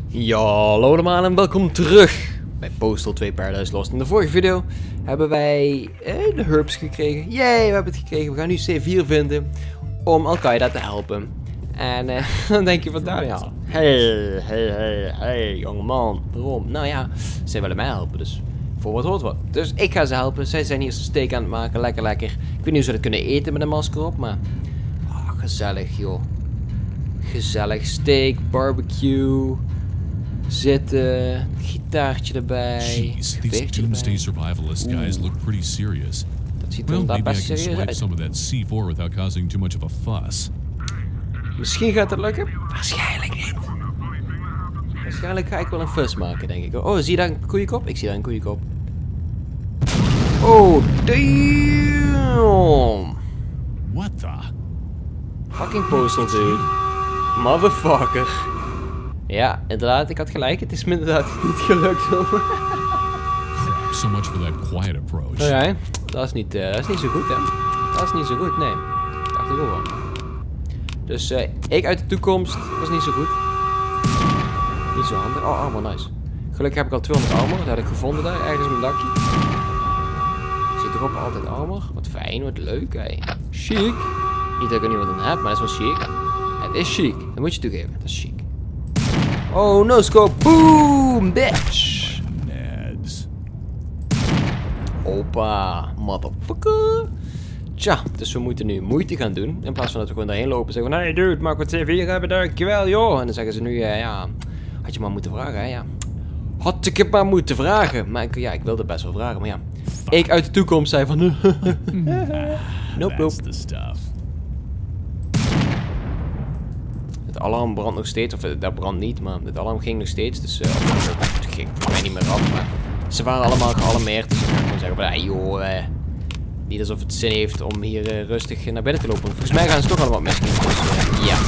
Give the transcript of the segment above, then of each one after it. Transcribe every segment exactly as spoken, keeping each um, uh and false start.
Ja, hallo allemaal en welkom terug bij Postal twee Paradise Lost. In de vorige video hebben wij eh, de herbs gekregen. Yay, we hebben het gekregen. We gaan nu C vier vinden om Al-Qaeda te helpen. En eh, dan denk je van Daniel. Hey, hey, hey, hey, jongeman. Waarom? Nou ja, zij willen mij helpen, dus voor wat hoort wat. Dus ik ga ze helpen. Zij zijn hier steak aan het maken, lekker lekker. Ik weet niet hoe ze dat kunnen eten met een masker op, maar oh, gezellig joh. Gezellig steak, barbecue. Zitten, gitaartje erbij. Jeez, these doomsday survivalist guys look pretty serious. Dat ziet er Well, inderdaad maybe I best can serieus swipe uit. some of that C four without causing too much of a fuss. Misschien gaat het lukken. Waarschijnlijk niet. Waarschijnlijk ga ik wel een fuss maken, denk ik. Oh, zie je daar een koeienkop? Ik zie daar een koeienkop. Oh, damn. What the? Fucking postal, dude. Motherfucker. Ja, inderdaad, ik had gelijk. Het is me inderdaad niet gelukt. So much for that quiet approach. Oké, dat is niet, uh, dat is niet zo goed, hè. Dat is niet zo goed, nee. Dat dacht ik ook wel. Dus uh, ik uit de toekomst was niet zo goed. Niet zo handig. Oh, armor, nice. Gelukkig heb ik al tweehonderd armor. Dat had ik gevonden daar, ergens op mijn dakje. Zit erop altijd armor. Wat fijn, wat leuk, hé. Chic. Niet dat ik er niet wat aan heb, maar dat is wel chic. Het is chic. Dat moet je toegeven. Dat is chic. Oh, no scope. Boom, bitch. Nads. Opa, motherfucker. Tja, dus we moeten nu moeite gaan doen. In plaats van dat we gewoon daarheen lopen en zeggen van... Hey dude, mag ik wat C vier hebben? Dankjewel, joh. En dan zeggen ze nu, uh, ja... Had je maar moeten vragen, hè, ja. Had ik het maar moeten vragen. Maar ik, ja, ik wilde best wel vragen, maar ja. Ik uit de toekomst zei van... nope, nope. That's the stuff. Het alarm brandt nog steeds, of dat brandt niet, maar het alarm ging nog steeds. Dus uh, het ging voor mij niet meer af, maar... Ze waren allemaal gealarmeerd, dus ik ga gewoon zeggen van... Hey, joh, uh, niet alsof het zin heeft om hier uh, rustig naar binnen te lopen. Volgens mij gaan ze toch allemaal misschien. Dus uh, ja.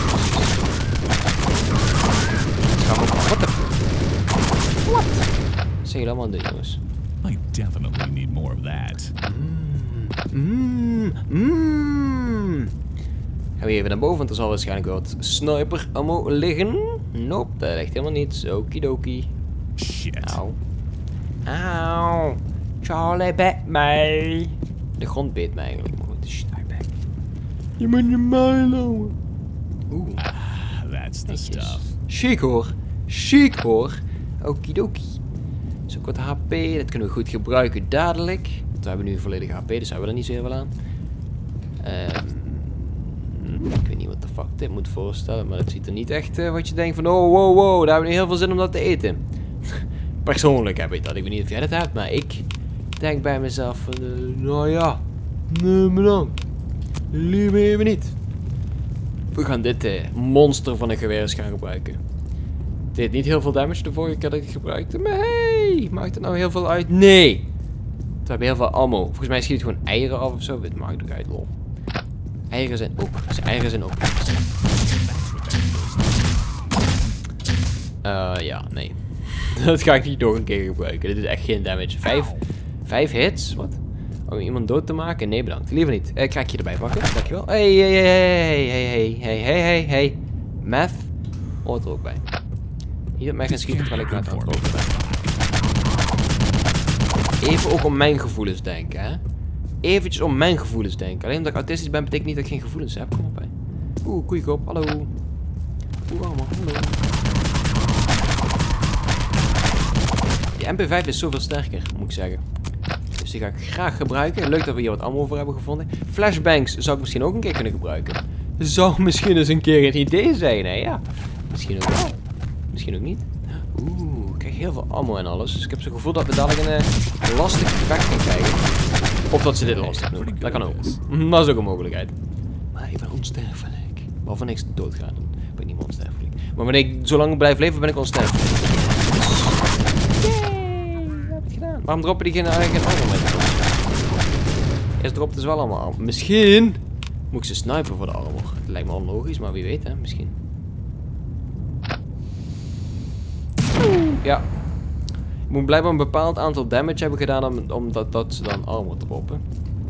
Gaan we ook. What the... What? Wat zijn jullie allemaal aan het doen, jongens? I definitely need more of that. Mmm. Mmm. Gaan we even naar boven, want er zal waarschijnlijk wel wat sniper ammo liggen. Nope, dat ligt helemaal niet. Okidoki. Shit. Auw. Auw. Charlie beet mij. De grond beet mij eigenlijk, maar goed. Shit, hij beet. Je moet je mijl houden. Oeh. Ah, that's the stuff. Chic hoor. Chic hoor. Okidoki. Dus ook wat H P. Dat kunnen we goed gebruiken dadelijk. Want we hebben nu volledige H P, dus hebben we er niet zo heel veel aan. Ehm... Ik weet niet wat de fuck dit moet voorstellen, maar het ziet er niet echt uh, wat je denkt van oh wow wow, daar hebben we nu heel veel zin om dat te eten. Persoonlijk heb ik dat, ik weet niet of jij dat hebt, maar ik denk bij mezelf van uh, nou ja, nee bedankt, liever even niet. We gaan dit uh, monster van een geweer eens gaan gebruiken. Het deed niet heel veel damage de vorige keer dat ik het gebruikte, maar hey, maakt het nou heel veel uit? Nee! We hebben heel veel ammo, volgens mij schiet het gewoon eieren af of zo, het maakt ook uit lol. Eieren zijn ook. Zijn eieren zijn ook. Uh, ja, nee. Dat ga ik niet nog een keer gebruiken. Dit is echt geen damage. Vijf, vijf hits? Wat? Om iemand dood te maken? Nee, bedankt. Liever niet. Uh, krakje erbij pakken. Dankjewel. Hey, hey, hey, hey, hey, hey, hey, hey, hey, hey. Meth hoort er ook bij. Hier op mij gaan schieten terwijl ik meth aan het roken ben. Even ook om mijn gevoelens denken, hè. Eventjes om mijn gevoelens denken. Alleen omdat ik autistisch ben, betekent niet dat ik geen gevoelens heb. Kom op bij. Oeh, koeienkop. Hallo. Oeh, allemaal. Hallo. Die M P vijf is zoveel sterker, moet ik zeggen. Dus die ga ik graag gebruiken. Leuk dat we hier wat ammo voor hebben gevonden. Flashbangs zou ik misschien ook een keer kunnen gebruiken. Zou misschien eens een keer een idee zijn, hè? Ja. Misschien ook wel. Misschien ook niet. Oeh, ik krijg heel veel ammo en alles. Dus ik heb zo'n gevoel dat we dadelijk een uh, lastig gevecht gaan krijgen. Of dat ze dit lastig doen. Dat kan ook. Dat is ook een mogelijkheid. Maar ik ben onsterfelijk. Waarvan ik doodga doen. Ik ben niet meer onsterfelijk. Maar wanneer ik zo lang blijf leven, ben ik onsterfelijk. Yay! We hebben het gedaan. Waarom droppen die geen, geen armor met? Eerst dropt het wel allemaal armor. Misschien moet ik ze snipen voor de armor. Dat lijkt me onlogisch, maar wie weet hè. Misschien. Ja. Ik moet blijkbaar een bepaald aantal damage hebben gedaan om, omdat dat ze dan armor droppen.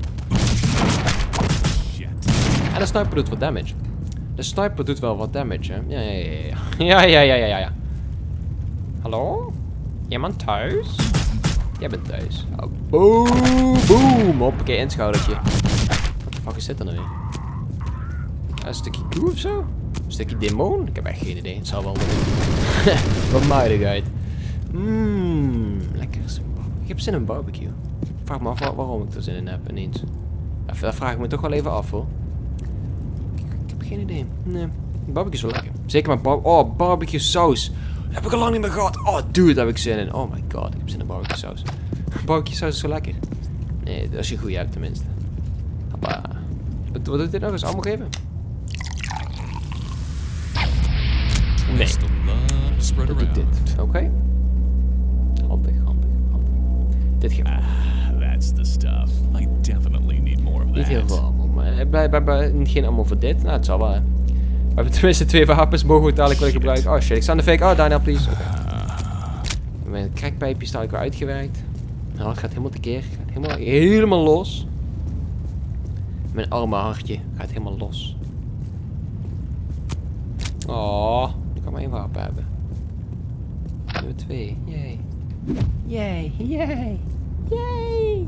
En de sniper doet wat damage. De sniper doet wel wat damage, hè? Ja, ja, ja, ja. Ja, ja, ja, ja, ja. Hallo? Iemand thuis? Jij bent thuis. Oh, boom, boom. Hoppakee, in het schoudertje. Wat de fuck is dit dan nou weer? Een stukje koe of zo? Een stukje demon? Ik heb echt geen idee. Het zal wel. Wat maaidigheid. Mmm, lekker. Ik heb zin in een barbecue. Ik vraag me af waarom ik er zin in heb ineens. Dat vraag ik me toch wel even af hoor. Ik, ik heb geen idee. Nee, barbecue is wel lekker. Zeker met bar oh, barbecue saus. Dat heb ik al lang niet meer gehad. Oh, dude, daar heb ik zin in. Oh my god, ik heb zin in barbecue saus. Barbecue saus is zo lekker. Nee, als je goede hebt tenminste. Hoppa. Wat, wat doet dit nog eens? Allemaal geven? Nee. Wat doet dit? Oké. Okay. Handig, handig, handig. Dit geeft. Ah, that's the stuff. I definitely need more of that. Niet heel veel allemaal, maar blijkbaar geen allemaal voor dit. Nou, het zal wel. We hebben tenminste twee wapens, mogen we dadelijk willen gebruiken. Oh shit, ik sta in de fake. Oh, Daniel, please. Oké. Okay. Mijn crackpijpje staat ik weer uitgewerkt. Nou, het gaat helemaal tekeer. Het gaat helemaal, helemaal los. Mijn arme hartje gaat helemaal los. Oh, ik kan maar één wapen hebben. Nu hebben we twee. Yay. Yay, yay, yay.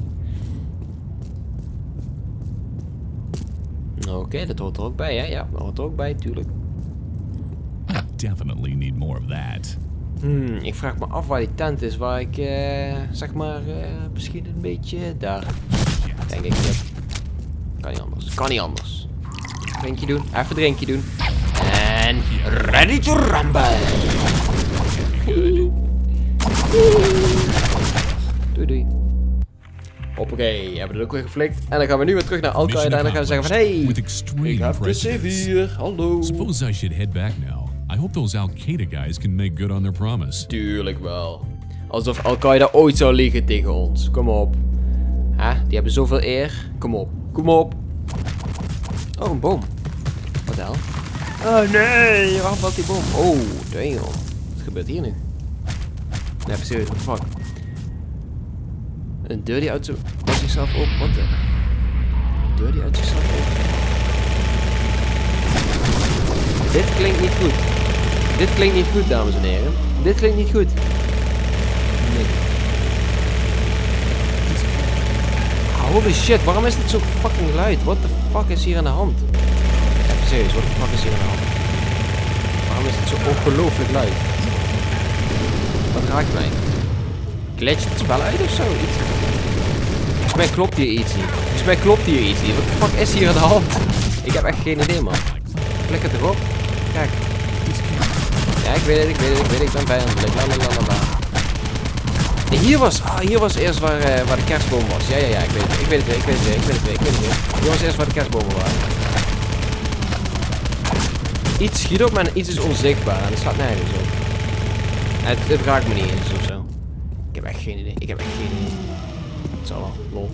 Oké, okay, dat hoort er ook bij, hè? Ja, dat hoort er ook bij, tuurlijk. I definitely need more of that. Hmm, ik vraag me af waar die tent is, waar ik, uh, zeg maar, uh, misschien een beetje daar. Denk ik dat. Kan niet anders. Kan niet anders. Drinkje doen, even drinkje doen. En ready to rumble. Doei doei. Hoppakee, hebben we het ook weer geflikt. En dan gaan we nu weer terug naar Al-Qaeda en dan gaan we zeggen van hey, ik heb de C vier, hallo. Suppose I should head back now. I hope those Al-Qaeda guys can make good on their promise. Tuurlijk wel. Alsof Al-Qaeda ooit zou liegen tegen ons. Kom op. Hè? Die hebben zoveel eer. Kom op. Kom op. Oh, een boom. Wat de hel? Oh nee, waarom valt die boom? Oh, damn. Wat gebeurt hier nu? Nee, even serieus, what the fuck? Een deur die uit, zo, uit zichzelf op. Wat de? Een deur die uit zichzelf op. Dit klinkt niet goed. Dit klinkt niet goed, dames en heren. Dit klinkt niet goed. Nee. Holy shit, waarom is dit zo fucking luid? What the fuck is hier aan de hand? Even serieus, what the fuck is hier aan de hand? Waarom is dit zo ongelooflijk luid? Wat raakt mij? Glitcht het spel uit of zo? Iets? Volgens mij klopt hier iets niet. Volgens mij klopt hier iets niet. What the fuck is hier aan de hand? Ik heb echt geen idee, man. Klik het erop. Kijk. Ja, ik weet het, ik weet het, ik weet het. Ik ben vijandelijk. Lalalala. Nee, hier was, ah, hier was eerst waar, uh, waar de kerstboom was. Ja, ja, ja, ik weet het, ik weet het weer, ik weet het weer, ik weet het weer, ik weet het weer. Hier was eerst waar de kerstbomen waren. Iets schiet op, maar iets is onzichtbaar. En dat staat nergens op. Het, het raakt me niet eens of zo. Ik heb echt geen idee. Ik heb echt geen idee. Het zal wel. Lol.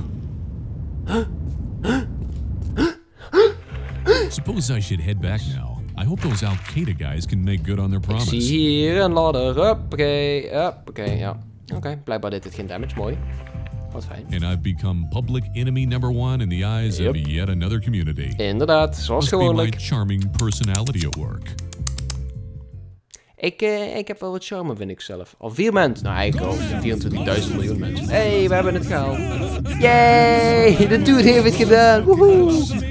Suppose I should head back now. I hope those Al-Qaeda guys can make good on their promise. Ik zie hier een ladder. Hoppakee. Hoppakee, ja. Oké, okay, blijkbaar deed dit geen damage. Mooi. Wat fijn. And I've become public enemy number one in the eyes yep. of yet another community. Inderdaad, zoals gewoonlijk. Must be my charming personality at work. Ik, uh, ik heb wel wat charme, vind ik zelf. Al vier mensen. Nou, eigenlijk al vierentwintigduizend miljoen mensen. Hé, hey, we hebben het gehaald. Yay! De dude heeft het gedaan. Woehoe!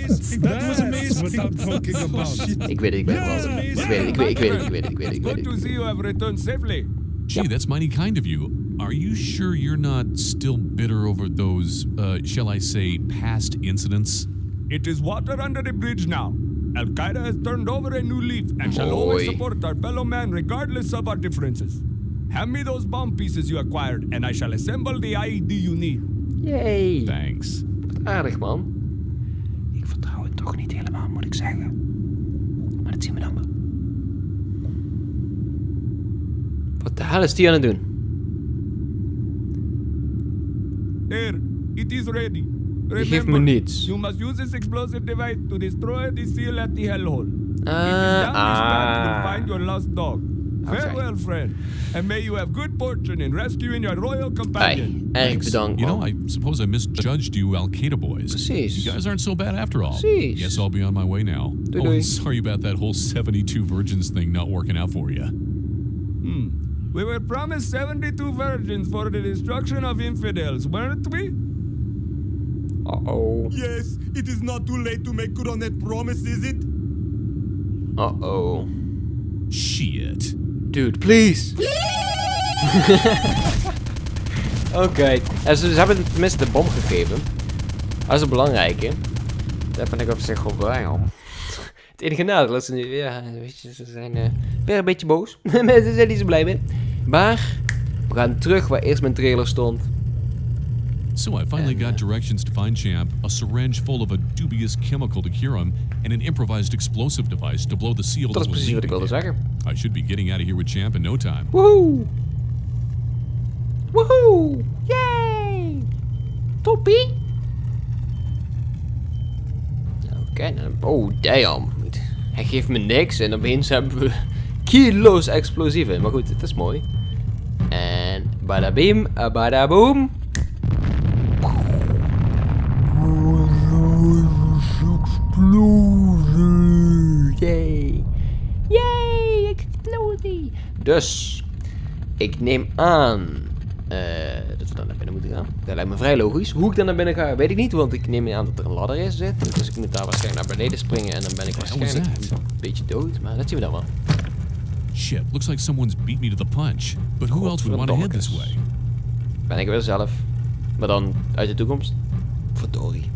Ik weet het, ik weet het wel. Ik weet het, ik weet, ik weet het, ik weet het, ik weet het, ik weet het. Good to see you have returned safely. Gee, yep. That's mighty kind of you. Are you sure you're not still bitter over those, uh, shall I say, past incidents? It is water under the bridge now. Al-Qaeda has turned over a new leaf and shall Boy. always support our fellow man regardless of our differences. Hand me those bomb pieces you acquired and I shall assemble the I E D you need. Yay. Thanks. Aardig, man. Ik vertrouw het toch niet helemaal, moet ik zeggen. Maar dat zien we dan wel. Wat de hel is die aan het doen? There, it is ready. Je geeft me niets. You must use this explosive device to destroy the seal at the hellhole. Uh, it is down ah. this path you will find your lost dog. Okay. Farewell, friend, and may you have good fortune in rescuing your royal companion. Hey, erg bedankt, You man. know, I suppose I misjudged you Al-Qaeda boys. Precies. You guys aren't so bad after all. Precies. Guess I'll be on my way now. Doei, oh, doei. and sorry about that whole seventy-two virgins thing not working out for you. Hmm. We were promised seventy-two virgins for the destruction of infidels, weren't we? Uh-oh. Yes, it is not too late to make good on that promise, is it? Uh-oh. Shit. Dude, please. Oké, okay. Ze hebben tenminste de bom gegeven. Dat is het belangrijke. Daar ben ik op zich wel blij om. Het enige nadeel is ze nu, ja, weet je, ze zijn uh, weer een beetje boos. Ze zijn niet zo blij mee. Maar, we gaan terug waar eerst mijn trailer stond. So I finally got directions to find Champ, a syringe full of a dubious chemical to cure him, and an improvised explosive device to blow the seal Dat is that was precies wat ik wilde leaking. zeggen. I should be getting out of here with Champ in no time. Woehoe! Woehoe! Yay! Toppie! Oké, okay, oh damn. Hij geeft me niks en opeens hebben we kilo's explosieven. Maar goed, het is mooi. En badabeam, badaboom. Yay! Yay! Explosie! Dus, ik neem aan uh, dat we dan naar binnen moeten gaan. Dat lijkt me vrij logisch. Hoe ik dan naar binnen ga, weet ik niet, want ik neem aan dat er een ladder is zit. Dus ik moet daar waarschijnlijk naar beneden springen en dan ben ik waarschijnlijk een beetje dood. Maar dat zien we dan wel. Shit, looks like someone's beat me to the punch. But who else would want to head this way? Ben ik weer zelf. Maar dan uit de toekomst. Verdorie.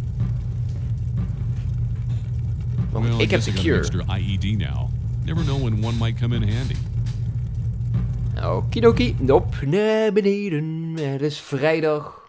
Maar Well, ik I heb guess de I got an cure. extra I E D now. Never know when one might come in handy. Okidoki, op naar beneden. Het is vrijdag.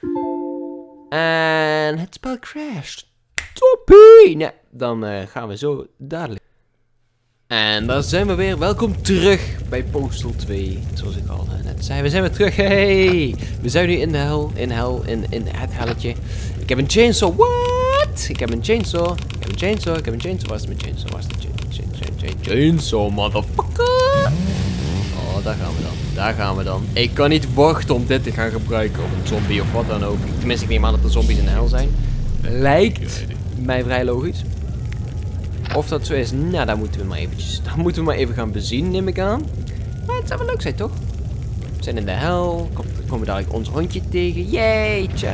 En het spel crasht. Toppie! Nee, dan uh, gaan we zo dadelijk. En daar zijn we weer. Welkom terug bij Postal twee. Zoals ik al uh, net zei. We zijn weer terug. Hey! We zijn nu in de hel. In hel. In, in het helletje. Ik heb een chainsaw. What? Ik heb een chainsaw. Ik heb een chainsaw. Ik heb een chainsaw. Waar is mijn chainsaw? Waar is de chain, chain, chain, chain, chainsaw, motherfucker? Oh, daar gaan we dan. Daar gaan we dan. Ik kan niet wachten om dit te gaan gebruiken op een zombie of wat dan ook. Tenminste, ik neem aan dat er zombies in de hel zijn. Lijkt mij vrij logisch. Of dat zo is, nou, daar moeten we maar eventjes, daar moeten we maar even gaan bezien, neem ik aan. Maar het zou wel leuk zijn, toch? We zijn in de hel. Komt, komen we dadelijk ons hondje tegen. Jeetje.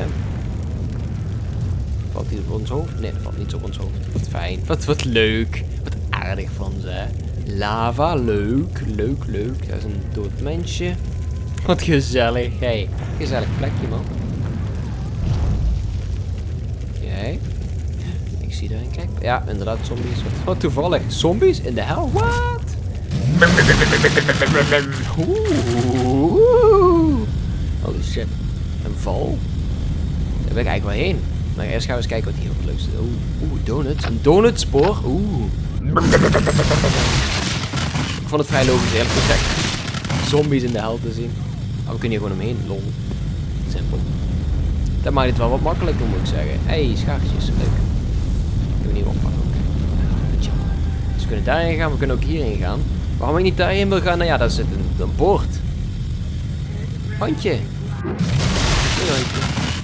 Valt die op ons hoofd? Nee, dat valt niet op ons hoofd. Wat fijn. Wat, wat leuk. Wat aardig van ze. Lava, leuk. Leuk, leuk. Dat is een dood mensje. Wat gezellig. Hey, gezellig plekje, man. Oké. Ik zie daar een kijk. Ja, inderdaad, zombies. Wat, wat toevallig. Zombies in de hel? Wat? Oeh. Holy shit. Een val? Daar wil ik eigenlijk wel heen. Maar eerst gaan we eens kijken wat hier op het leukste is. Oeh, oeh, donuts. Een donutspoor. Oeh. Ik vond het vrij logisch, eerlijk gezegd. Zombies in de hel te zien. Maar we kunnen hier gewoon omheen. Lol. Simpel. Dat maakt het wel wat makkelijker, moet ik zeggen. Hé, hey, schaartjes. Leuk. Kunnen we niet oppakken. Oké. Okay. Dus we kunnen daarheen gaan. We kunnen ook hierheen gaan. Waarom ik niet daarheen wil gaan? Nou ja, daar zit een, een poort. Handje. Een handje.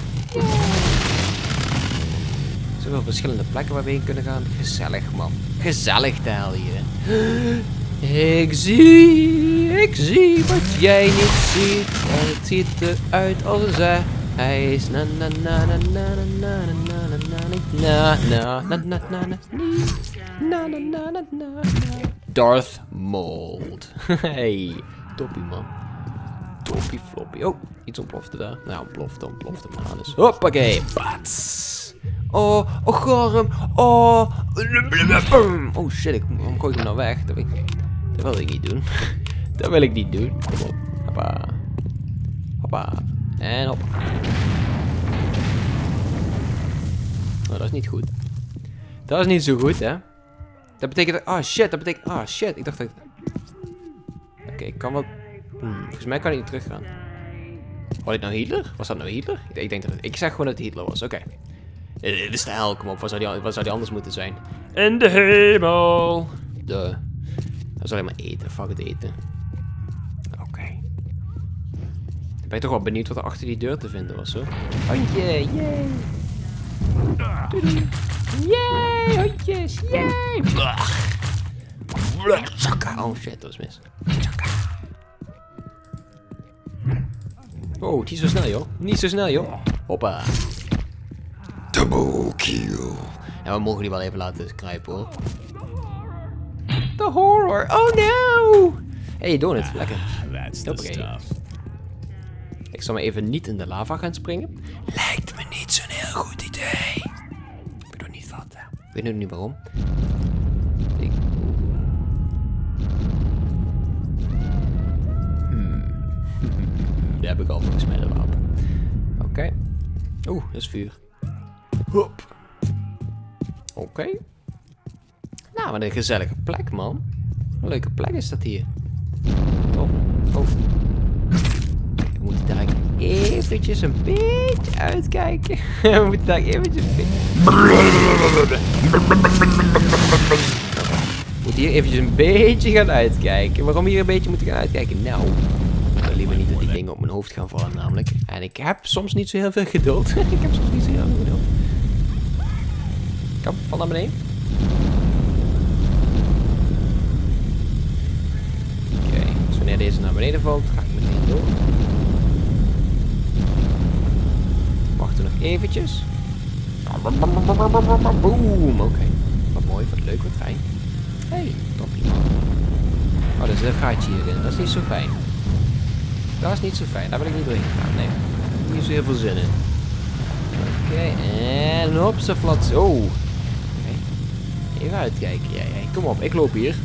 Zoveel verschillende plekken waar we heen kunnen gaan. Gezellig, man. Gezellig de hel hier. Ik zie, ik zie wat jij niet ziet. En het ziet eruit als een zij. Hij is na na na na na na na na na na na na na na na na na na na Darth Mold. Hey, toppie man. Toppie floppy. Oh, iets ontplofte daar. Nou, ontplofte, ontplofte maar alles. Hoppakee, pats. Oh, oh gorm. Oh. Oh shit, ik, waarom gooi ik hem nou weg? Dat wil ik, dat wil ik niet doen. Dat wil ik niet doen. Kom op. Hoppa. Hoppa. En hop. Oh, dat is niet goed. Dat is niet zo goed, hè. Dat betekent... Ah, oh, shit. Dat betekent... Ah, oh, shit. Ik dacht dat... Oké, okay, ik kan wel... Hmm, volgens mij kan ik niet teruggaan. Was dit nou Hitler? Was dat nou Hitler? Ik, ik denk dat het... Ik zeg gewoon dat het Hitler was. Oké. Okay. Dit is de hel. Kom op. Wat zou, die, wat zou die anders moeten zijn? In de hemel. De. Dat is alleen maar eten. Fuck het eten. Oké. Okay. Ik ben toch wel benieuwd wat er achter die deur te vinden was, hoor. Hondje, yay. Doei. Yay, hondjes, yay. Chaka. Oh shit, dat was mis. Chaka. Oh, niet zo snel, joh. Niet zo snel, joh. Hoppa. Double kill. Ja, we mogen die wel even laten kruipen, hoor. The horror. Oh, no. Hey, donut. Lekker. Hoppakee. Ik zal maar even niet in de lava gaan springen. Lijkt me niet zo'n heel goed idee. Ik weet nog niet wat. Ik weet nog niet waarom. Ik... Hmm. Daar heb ik al volgens mij de wapen. Oké. Okay. Oeh, dat is vuur. Hop. Oké. Okay. Nou, wat een gezellige plek, man. Een leuke plek is dat hier. Top. Oh. We moeten daar eventjes een beetje uitkijken. We moeten daar eventjes een beetje... We moeten hier eventjes een beetje gaan uitkijken. Waarom hier een beetje moeten gaan uitkijken? Nou, ik wil liever niet dat die dingen op mijn hoofd gaan vallen namelijk. En ik heb soms niet zo heel veel geduld. Ik heb soms niet zo heel veel geduld. Kom, val naar beneden. Oké, okay, dus wanneer deze naar beneden valt, ga ik meteen door. Wachten nog eventjes. Boom, oké. Okay. Wat mooi, wat leuk, wat fijn. Hey, toppie man. Oh, er is een gaatje hierin, dat is niet zo fijn. Dat is niet zo fijn, daar wil ik niet doorheen gaan, nee. Niet zo heel veel zin in. Oké, okay, en hop, ze flat. Oh. Oké. Okay. Even uitkijken, jij, jij. Kom op, ik loop hier.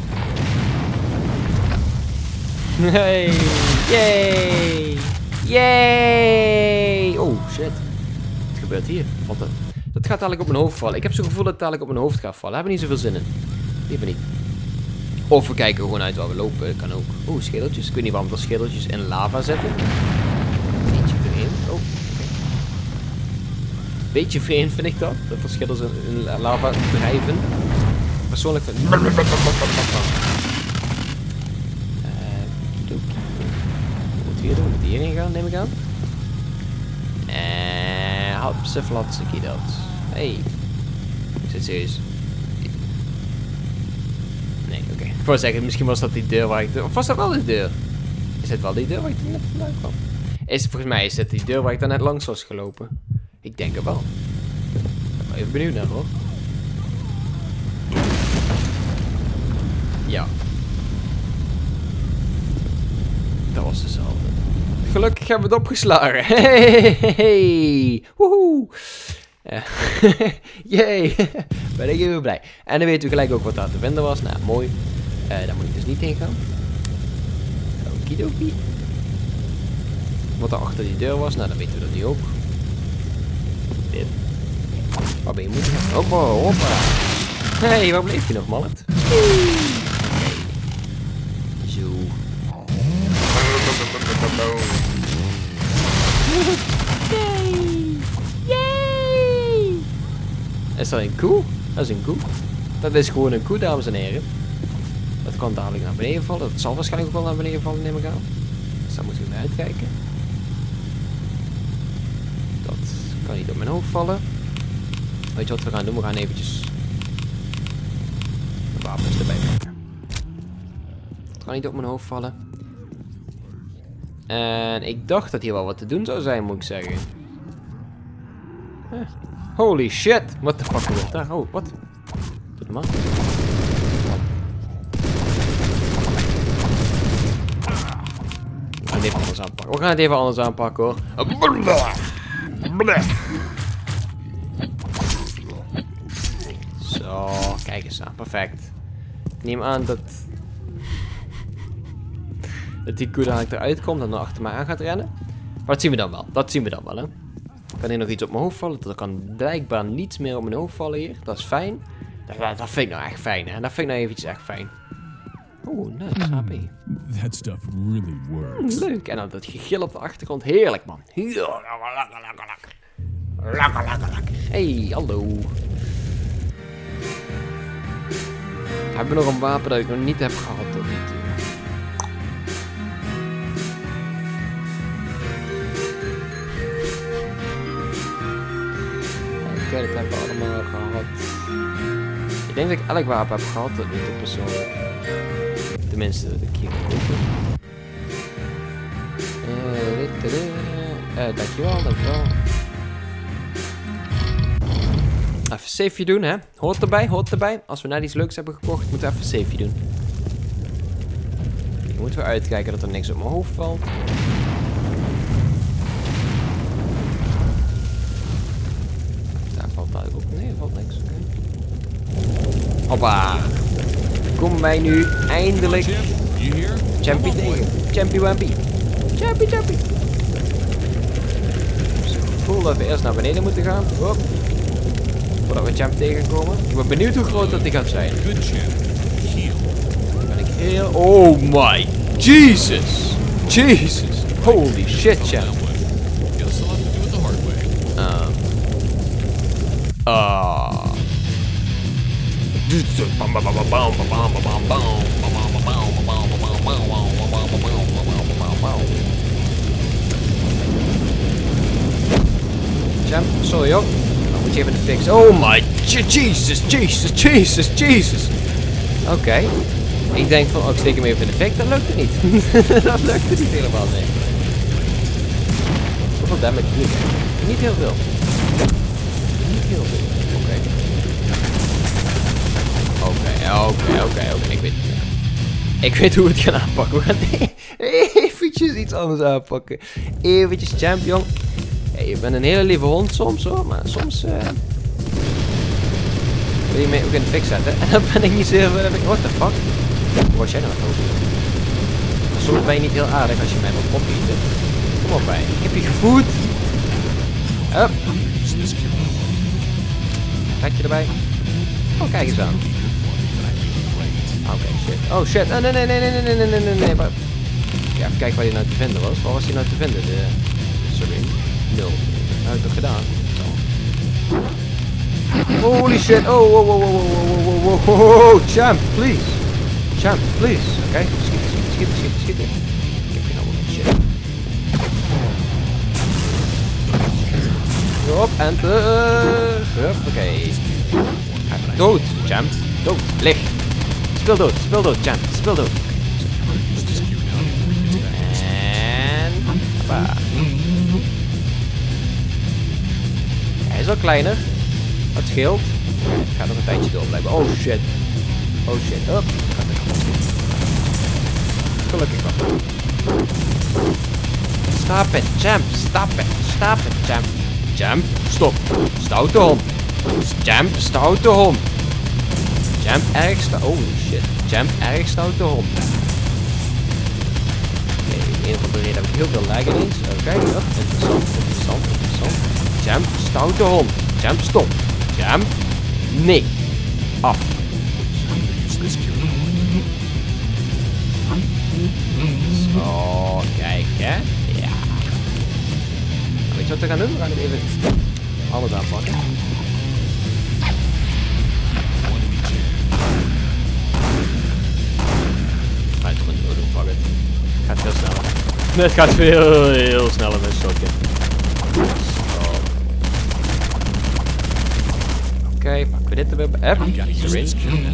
Hey, yay! Yay! Oh, shit. Wat gebeurt hier? Valt dat? Dat gaat dadelijk op mijn hoofd vallen. Ik heb zo'n gevoel dat het dadelijk op mijn hoofd gaat vallen. Daar hebben we niet zoveel zin in. Liever niet. Of we kijken gewoon uit waar we lopen. Kan ook. Oeh, schedeltjes. Ik weet niet waarom we schedeltjes in lava zetten. Beetje vreemd. Oh, oké. Okay. Beetje vreemd vind ik dat. Dat we schedeltjes in lava drijven. Persoonlijk vind ik... Hier doen, we moeten hierin gaan, neem ik aan. En hapse flatsekie dat. Hey. Is dit serieus? Nee, oké. Okay. Ik wou zeggen, misschien was dat die deur waar ik... Of was dat wel die deur? Is dit wel die deur waar ik net vandaan kwam? Is, volgens mij is dit die deur waar ik daar net langs was gelopen. Ik denk het wel. Ik ben even benieuwd naar hoor. Ja. Dat was dezelfde. Gelukkig hebben we het opgeslagen. Hey, hey, hey. Woehoe. Ja. Yay. Ben ik even blij. En dan weten we gelijk ook wat daar te vinden was. Nou, mooi. Uh, daar moet ik dus niet heen gaan. Okidoki. Wat er achter die deur was, nou dan weten we dat nu ook. Dit. Waar ben je moeten gaan? Hoppa, hoppa. Hey, waar bleef je nog, Mallet? Zo. Yay! Yay! Is dat een koe? Dat is een koe. Dat is gewoon een koe, dames en heren. Dat kan dadelijk naar beneden vallen. Dat zal waarschijnlijk ook wel naar beneden vallen, neem ik aan. Dus daar moeten we naar uitkijken. Dat kan niet op mijn hoofd vallen. Weet je wat we gaan doen? We gaan eventjes de wapens erbij pakken. Dat kan niet op mijn hoofd vallen. En ik dacht dat hier wel wat te doen zou zijn, moet ik zeggen. Huh. Holy shit! What the fuck gebeurt daar? Oh, wat? Doe het maar. We gaan het even anders aanpakken. We gaan het even anders aanpakken hoor. Zo, kijk eens aan. Perfect. Ik neem aan dat... dat die koe dadelijk eruit komt en dan achter mij aan gaat rennen. Maar dat zien we dan wel. Dat zien we dan wel, hè. Kan hier nog iets op mijn hoofd vallen? Er kan blijkbaar niets meer op mijn hoofd vallen hier. Dat is fijn. Dat, dat vind ik nou echt fijn, hè. Dat vind ik nou eventjes echt fijn. Oeh, nice. H P. That stuff really works. Mm, leuk. En dan dat gegil op de achtergrond. Heerlijk, man. Hey, hallo. Hebben we nog een wapen dat ik nog niet heb gehad tot nu toe? Oké, okay, dat hebben we allemaal gehad. Ik denk dat ik elk wapen heb gehad tot nu toe persoonlijk. Tenminste, dat ik hier kan kopen. Uh, dit Uh, dankjewel, dankjewel. Even safeje doen, hè. Hoort erbij, hoort erbij. Als we net iets leuks hebben gekocht, moeten we even safeje doen. Okay, moeten we uitkijken dat er niks op mijn hoofd valt. Daar valt dat op. Nee, er valt niks. Okay. Hoppa. Komen wij nu eindelijk Champy tegen. Champy Wampy. Champy Champy. Ik heb het gevoel dat we eerst naar beneden moeten gaan. Hop. Voordat we Champ tegenkomen. Ik ben benieuwd hoe groot dat die gaat zijn. Ben ik heel... Oh my Jesus. Jesus. Holy shit, Champ. Um. Ah. Champ, sorry hoor. Dan moet je even fixen. Oh my Jesus, Jesus, Jesus, Jesus. Oké. Okay. Ik denk van, oh, ik steek hem even in de fik. Dat lukt het niet. Dat lukt het niet helemaal, nee. Hoeveel damage doe ik? Niet heel veel. Niet heel veel. Oké. Oké, oké, oké, oké. Ik weet het. Ik weet hoe we het gaan aanpakken. We gaan eventjes iets anders aanpakken. Eventjes champion. Hey, je bent een hele lieve hond soms hoor, maar soms uh, wil je me ook in de fik zetten. En dan ben ik niet zo... What the fuck? Hoe was jij nou aan het doen? Soms ben je niet heel aardig als je mij wilt opbieden. Kom op bij. Ik heb je gevoed. Up. Katje erbij. Oh, kijk eens aan. Oké, okay, shit. Oh shit. Oh, nee, nee, nee, nee, nee, nee, nee, nee, nee. Maar... Ja, even kijken waar hij nou te vinden was. Waar was hij nou te vinden? De... Sorry. Nul. Dat heb ik toch gedaan? Zo. Holy shit. Oh, wow, wow, wow, wow, wow, wow, wow, Champ, please. Champ, please. Oké, okay. Schieten, schieten, schieten, schieten, schieten. Ik heb geen allemaal met shit. Hop, en terug. Hoppakee. Dood, Champ. Dood. Lig. Speel dood, speel dood, Champ. Speel dood. En... Hoppa. Hij is al kleiner. Dat scheelt. Het gaat nog een tijdje door blijven. Oh shit. Oh shit. Hop. Gelukkig wel. Stop it, Champ. Stop it. Stop it, Champ. Champ, stop. Stoute hond. Champ, stoute hond. Champ, erg stoute... Holy shit. Champ, erg stoute hond. Oké, okay, een of andere reden heb ik heel veel lag ineens. Oké, okay. Oh, interessant, interessant, interessant. Champ, stoute hond. Champ, stop. Champ, nee. Af. Zo, kijk hè. Ja. Nou, weet je wat we gaan doen? We gaan het even alles aanpakken. Maar het gewoon doen, fuck it. Het gaat veel sneller. Het gaat veel, heel sneller met stokje. Oké, okay, pakken we dit er weer bij. Hup, syringe.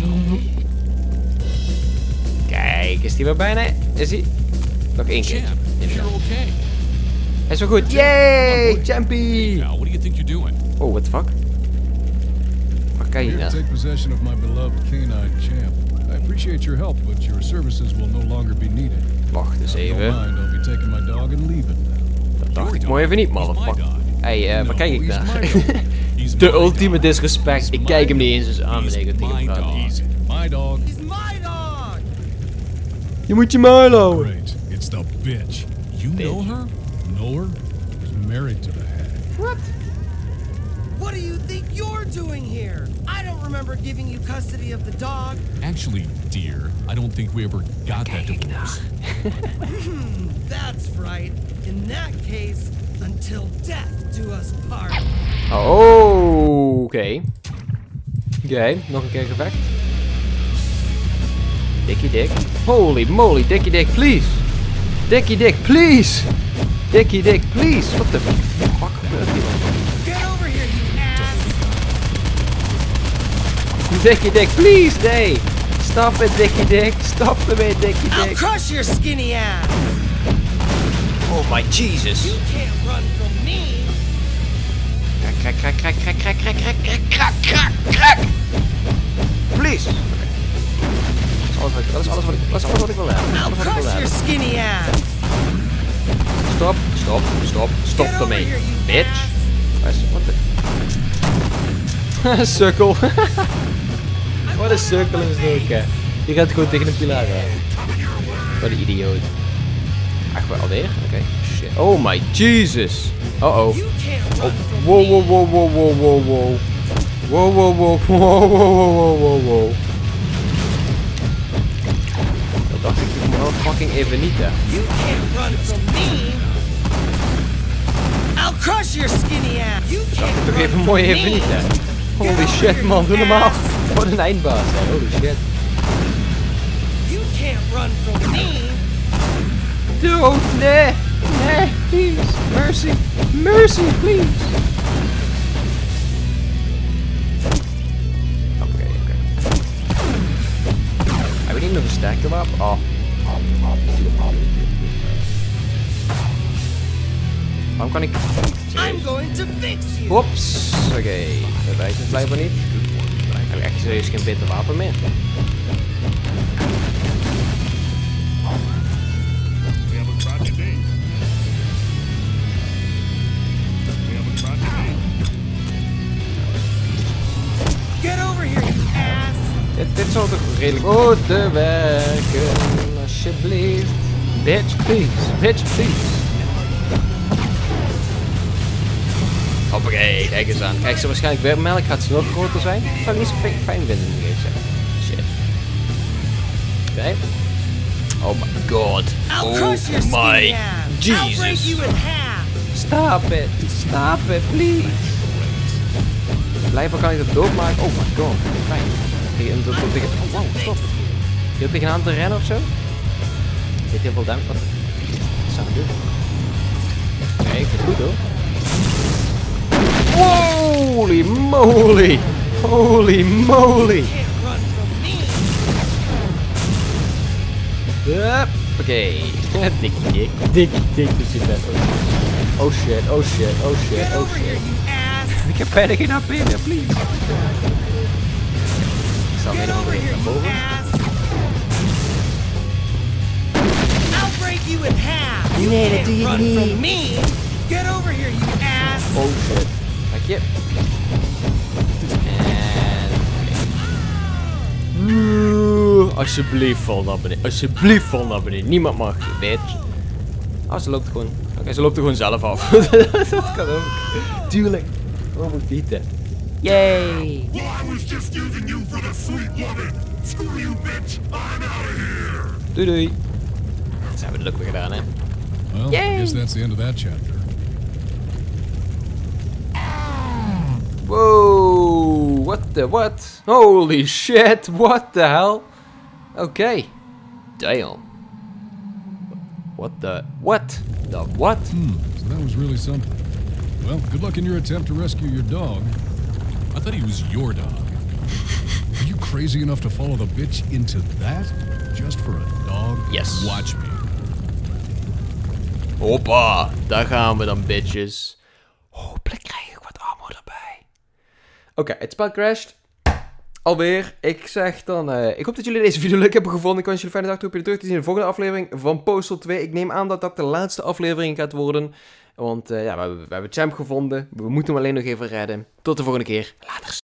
Kijk, is die weer bijna? Is hij? Nog één keer. Hij is wel goed. Yay! Champy! Oh, what the fuck? Waar kan je nou? Take possession of my beloved canine champ. I appreciate your help, but your services will no longer be needed. Wacht eens even. I'll be taking my dog and leaving. Dat dacht ik mooi even niet, motherfucker. Hey, uh, waar kijk ik naar? De ultieme disrespect. Ik kijk hem niet eens eens aan wanneer ik tegen praat. My dog. He's my dog! Je moet je muil houden. Great. It's the bitch. You know her? Know her? She's married to the hag. What? What do you think you're doing here? I don't remember giving you custody of the dog. Actually, dear, I don't think we ever got that divorce. That's right. In that case, until death do us part. Oh, oké. Okay. Oké, okay, nog een keer gevecht. Dikkie dik. Holy moly, Dikkie dik, please. Dikkie dik, please. Dikkie dik, please. What the fuck gebeurt hier? Get over here, you ass! Dikkie dik, please, nee. Stop it, Dikkie dik. Stop ermee, Dikkie I'll dik. crush your skinny ass! Oh my Jesus. You can't run from me. Krak, krak, krak, krak, krak, krak, krak, krak, krak, krak, krak. Please. Dat is alles wat ik, dat is alles wat ik wil hebben. Alles wat ik wil Crush your hebben. skinny ass. Stop, stop, stop, stop Get ermee, over here, you bitch. ass. Wat is, wat de... Sukkel. Wat een sukkel is het ook, hè. Die gaat gewoon tegen een pilaar aan. Wat een idioot. Ach, wel alweer? Oké, okay. Shit. Oh my Jesus. Oh oh. You can't run from Wow, wow, me. wow, wow, wow, wow, wow. Wow, wow, wow, wow, wow, wow, wow, wow. Dat dacht ik toch wel fucking even niet, hè. You can't run from me. I'll crush your skinny ass. You Dat dacht can't ik toch run even from mooi me. even niet, hè. Holy shit, man. Doe normaal. Wat een eindbaas, hè. Holy shit. You can't run from me. Dude, nee. Nee, please. Mercy. Mercy, please. Oké, oké. Hebben we niet nog een sterke wapen? Oh. Waarom kan ik... I'm going to fix you. Oeps. Oké, okay. Dat wijst het blijkbaar niet. Dan heb ik echt serieus geen beter wapen meer. We have a tragedy. We have a tragedy. Get over here, you ass. Dit, dit zou toch redelijk moeten werken, alsjeblieft. Bitch, please. Bitch, please. Hoppakee, kijk eens aan. Kijk, ze waarschijnlijk weer melk gaat ze nog groter zijn. Dat zou ik niet zo fijn, fijn vinden, moet ik even zeggen. Shit. Oké. Okay. Oh my god. I'll Oh crush your skinny my ass. I'll break Jesus. you in half. Stop it. Stop it, please. Blijkbaar kan ik dat doodmaken. Oh my god. Fijn. Tegen, tot, tot, tegen, oh wow, stop. Je tegen aan te rennen of zo? Dit heel veel damage. Wat? Wat staan we doen? Nee, ik vind het goed hoor. Holy moly! Holy moly! You can't run from me. Oké. Dikkie dik. Dikkie dik. Dat zit best. Oh shit, oh shit, oh shit, Get oh over here, shit. you ass. Ik heb bijna geen H P meer, please. Ik zal Get weer over even here, naar you boven. ass. I'll break you in half. You Nee, dat can't doe je run niet. from me. Get over here, you ass. Oh shit. Kijk je. En... Oeh, alsjeblieft val naar beneden. Alsjeblieft val naar beneden. Niemand mag je, bitch. Oh, ze loopt gewoon... Oké, okay, ze loopt er gewoon zelf af. Dat kan ook. Tuurlijk. Waarom moet niet, hè? Yay! Well, I was just using you for the sweet woman. Screw you, bitch. I'm out of here. Doei doei. Dat hebben we dat ook weer gedaan, hè? Well, Yay. I guess that's the end of that chapter. Wow, what the what? Holy shit, what the hell? Okay. Damn. What the what? The what? Hmm, so that was really something. Well, good luck in your attempt to rescue your dog. I thought he was your dog. Are you crazy enough to follow the bitch into that? Just for a dog? Yes. Watch me. Hoppa, daar gaan we dan, bitches. Hopelijk krijg ik wat ammo erbij. Oké, okay, het spel crasht. Alweer. Ik zeg dan... Uh, ik hoop dat jullie deze video leuk hebben gevonden. Ik wens jullie fijne dag toe. Op je terug te zien in de volgende aflevering van Postal twee. Ik neem aan dat dat de laatste aflevering gaat worden. Want uh, ja, we hebben, we hebben Champ gevonden. We moeten hem alleen nog even redden. Tot de volgende keer. Later.